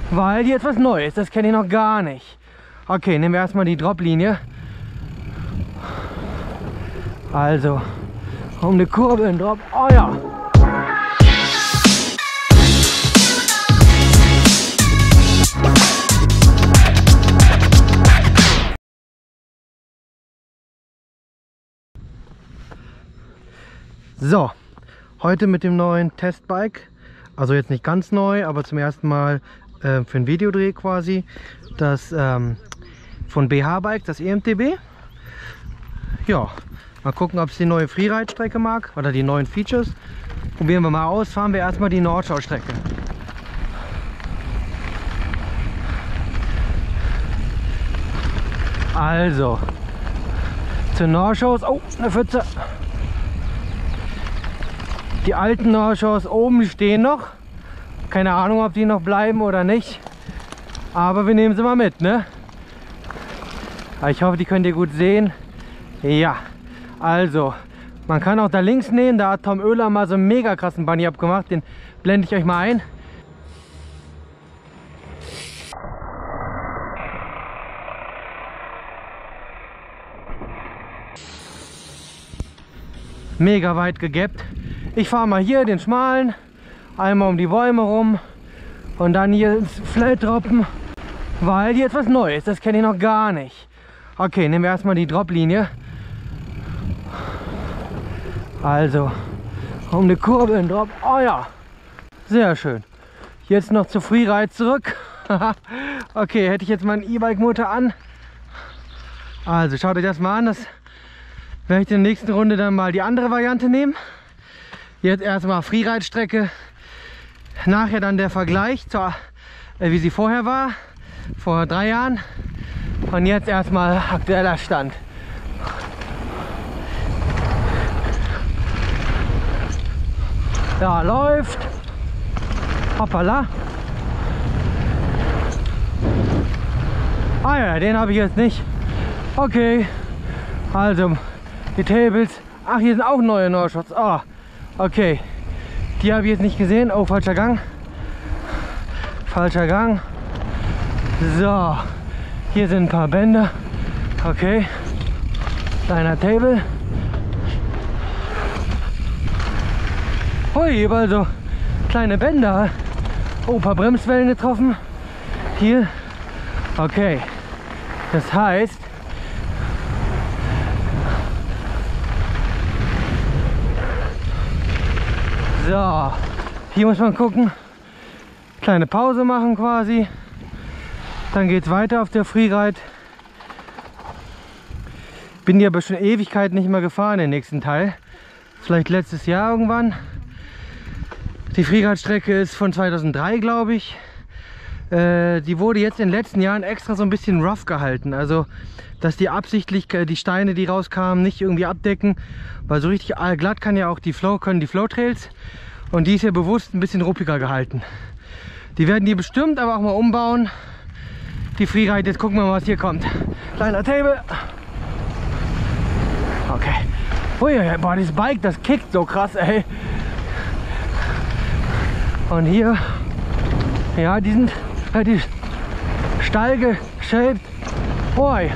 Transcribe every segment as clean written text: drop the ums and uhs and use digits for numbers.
weil hier etwas Neues, das kenne ich noch gar nicht. Okay, nehmen wir erstmal die Droplinie. Also, um eine Kurve in Drop. Oh ja! So, heute mit dem neuen Testbike, also jetzt nicht ganz neu, aber zum ersten Mal für ein Videodreh quasi, das von BH Bike, das EMTB. Ja, mal gucken, ob es die neue Freeride-Strecke mag oder die neuen Features. Probieren wir mal aus, fahren wir erstmal die Nordschau-Strecke. Also, zur Nordschaus, oh, eine Pfütze. Die alten Nordschaus oben stehen noch. Keine Ahnung, ob die noch bleiben oder nicht. Aber wir nehmen sie mal mit, ne? Ich hoffe, die könnt ihr gut sehen. Ja, also, man kann auch da links nehmen. Da hat Tom Oehler mal so einen mega krassen Bunny abgemacht. Den blende ich euch mal ein. Mega weit gegappt. Ich fahre mal hier den schmalen, einmal um die Bäume rum und dann hier ins Flat droppen, weil hier etwas Neues, das kenne ich noch gar nicht. Okay, nehmen wir erstmal die Droplinie. Also, um eine Kurve in Drop. Oh ja, sehr schön. Jetzt noch zu Freeride zurück. Okay, hätte ich jetzt meinen E-Bike-Motor an. Also, schaut euch das mal an. Das werde ich in der nächsten Runde dann mal die andere Variante nehmen. Jetzt erstmal Freeride-Strecke, nachher dann der Vergleich zur, wie sie vorher war, vor 3 Jahren. Und jetzt erstmal aktueller Stand. Ja, läuft. Hoppala. Ah ja, den habe ich jetzt nicht. Okay, also die Tables. Ach, hier sind auch neue Nordschaus. Oh. Okay, die habe ich jetzt nicht gesehen. Oh, falscher Gang. Falscher Gang. So, hier sind ein paar Bänder. Okay, kleiner Table. Hui, überall so kleine Bänder. Oh, ein paar Bremswellen getroffen. Hier. Okay, das heißt, so, hier muss man gucken, kleine Pause machen quasi, dann geht es weiter auf der Freeride. Bin ja aber schon Ewigkeit nicht mehr gefahren, den nächsten Teil, vielleicht letztes Jahr irgendwann. Die Freeride-Strecke ist von 2003, glaube ich. Die wurde jetzt in den letzten Jahren extra so ein bisschen rough gehalten, also dass die absichtlich die Steine, die rauskamen, nicht irgendwie abdecken, weil so richtig glatt kann ja auch können die Flow-Trails, und die ist ja bewusst ein bisschen ruppiger gehalten. Die werden die bestimmt aber auch mal umbauen, die Freeride. Jetzt gucken wir mal, was hier kommt. Kleiner Table. Okay. Ui, boah, dieses Bike, das kickt so krass, ey. Und hier, ja, die sind die steil geshaped. Ui.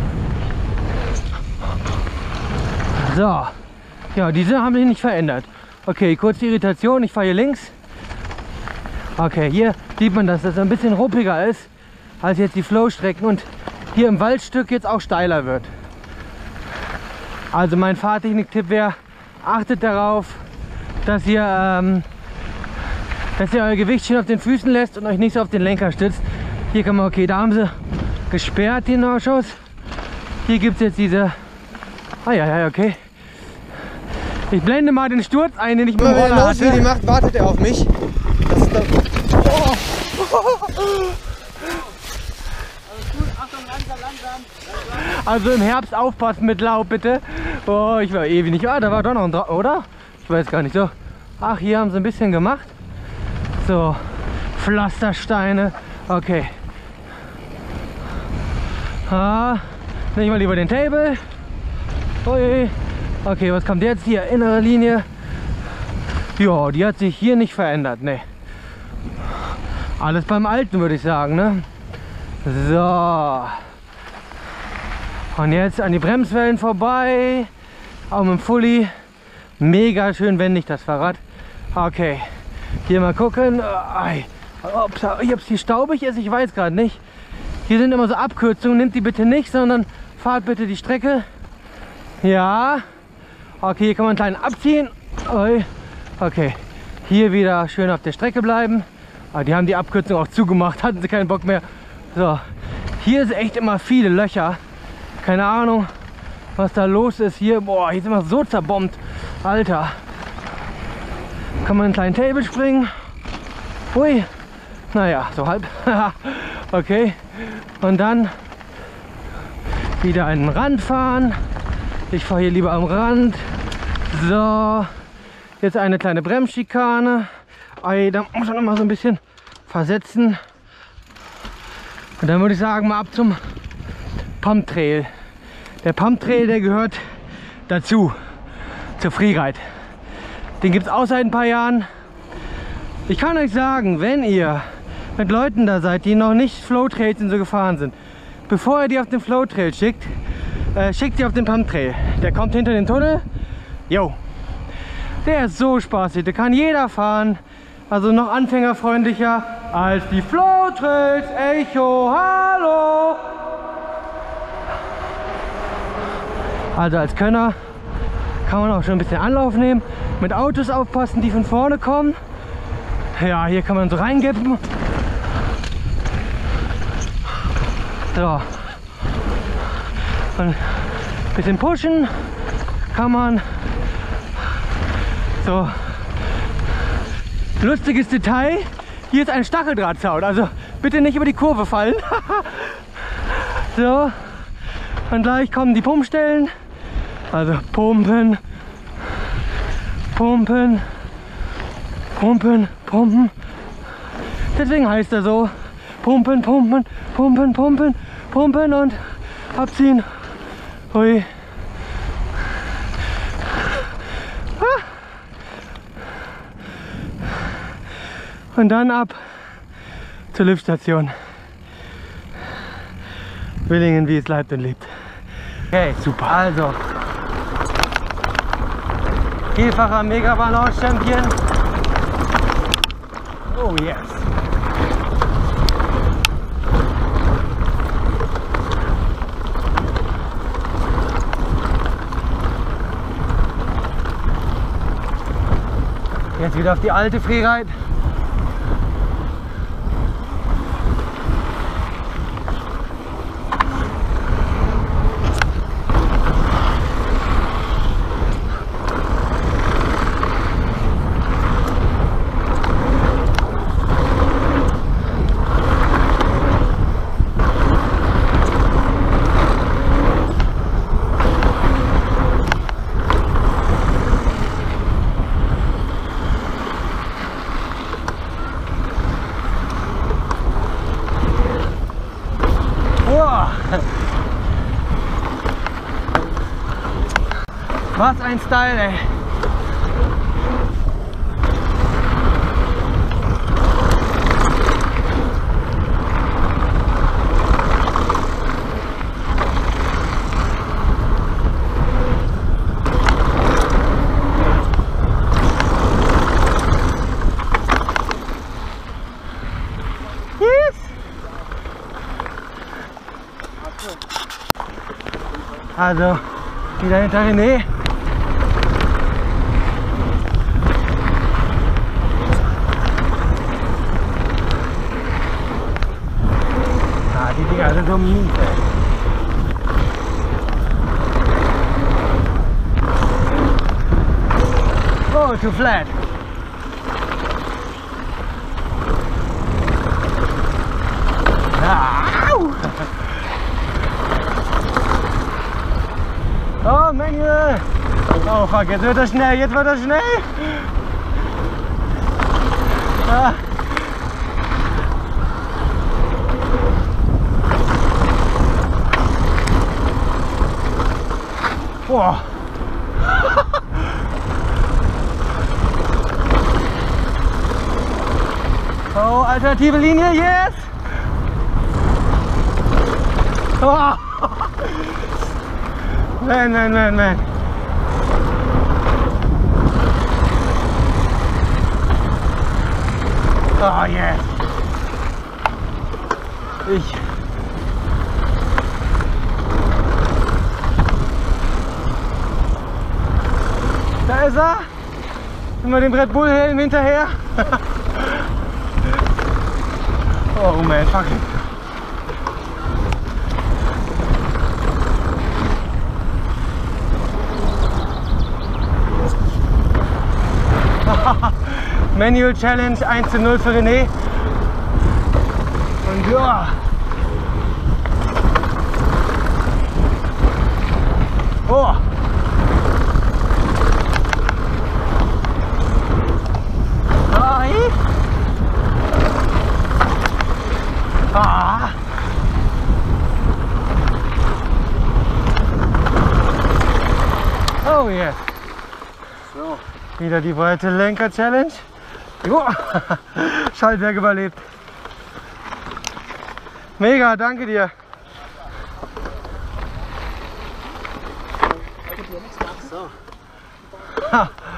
So, ja, diese haben sich nicht verändert. Okay, kurze Irritation, ich fahre hier links. Okay, hier sieht man, dass das ein bisschen ruppiger ist als jetzt die Flow-Strecken und hier im Waldstück jetzt auch steiler wird. Also mein Fahrtechnik-Tipp wäre, achtet darauf, dass ihr euer Gewicht schön auf den Füßen lässt und euch nicht so auf den Lenker stützt. Hier kann man, okay, da haben sie gesperrt, die Nordschaus. Hier gibt es jetzt diese, ah ja, okay. Ich blende mal den Sturz ein, den ich mit dem Roller hatte. Wenn er die macht, wartet er auf mich. Das ist dann... Oh. Also im Herbst aufpassen mit Laub, bitte. Oh, ich war ewig nicht. Ah, da war doch noch ein oder? Ich weiß gar nicht so. Ach, hier haben sie ein bisschen gemacht. So, Pflastersteine. Okay. Ah, nehme ich mal lieber den Table. Ui. Okay, was kommt jetzt hier? Innere Linie. Ja, die hat sich hier nicht verändert, ne. Alles beim Alten, würde ich sagen, ne? So. Und jetzt an die Bremswellen vorbei. Auch mit dem Fully. Mega schön wendig das Fahrrad. Okay. Hier mal gucken. Ob es hier staubig ist, ich weiß gerade nicht. Hier sind immer so Abkürzungen. Nehmt die bitte nicht, sondern fahrt bitte die Strecke. Ja. Okay, hier kann man einen kleinen abziehen. Okay. Hier wieder schön auf der Strecke bleiben. Aber die haben die Abkürzung auch zugemacht. Hatten sie keinen Bock mehr. So. Hier ist echt immer viele Löcher. Keine Ahnung, was da los ist hier. Boah, hier ist immer so zerbombt. Alter. Kann man einen kleinen Table springen. Ui. Naja, so halb. Okay. Und dann wieder an den Rand fahren. Ich fahre hier lieber am Rand. So. Jetzt eine kleine Bremsschikane. Da muss man noch mal so ein bisschen versetzen. Und dann würde ich sagen, mal ab zum Pump Trail. Der Pump Trail, der gehört dazu, zur Freeride. Den gibt es auch seit ein paar Jahren. Ich kann euch sagen, wenn ihr mit Leuten da seid, die noch nicht Flow Trails und so gefahren sind, bevor ihr die auf den Flow Trail schickt, schickt sie auf den Pump Trail. Der kommt hinter den Tunnel. Jo. Der ist so spaßig, da kann jeder fahren. Also noch anfängerfreundlicher als die Flow Trails. Echo, hallo! Also als Könner kann man auch schon ein bisschen Anlauf nehmen. Mit Autos aufpassen, die von vorne kommen. Ja, hier kann man so reingeppen. So. Und ein bisschen pushen kann man. So. Lustiges Detail, hier ist ein Stacheldrahtzaun, also bitte nicht über die Kurve fallen. So, und gleich kommen die Pumpstellen, also pumpen, pumpen, pumpen, pumpen. Deswegen heißt er so, pumpen, pumpen, pumpen, pumpen, pumpen und abziehen. Hui. Und dann ab zur Liftstation. Willingen, wie es leibt und lebt. Okay, super. Also, vielfacher Mega Balance Champion. Oh yes. Jetzt wieder auf die alte Freeride. Was ein Style, ey. Yes. Also, wieder hinter René. Die Dinger sind so mies, ey. Oh, too flat. Au! Oh, Menge! Oh, fuck, jetzt wird das schnell, jetzt wird das schnell! Ah. Boah. Oh, Alternative Linie, yes! Oh. Man. Oh yes! Da ist er! Immer dem Red Bull Helm hinterher. Oh man, fuck it. Manual Challenge 1:0 für René. Und ja. Oh. Ah. Oh yes. So. Wieder die breite Lenker Challenge. Jo. Schaltwerk überlebt. Mega, danke dir. So. Ha.